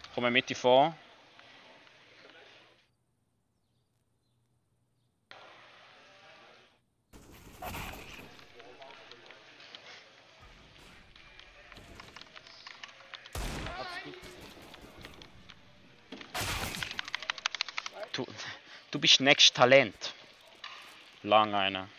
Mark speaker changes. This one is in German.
Speaker 1: Komme mit dir vor. Du bist nächstes Talent. Lang einer.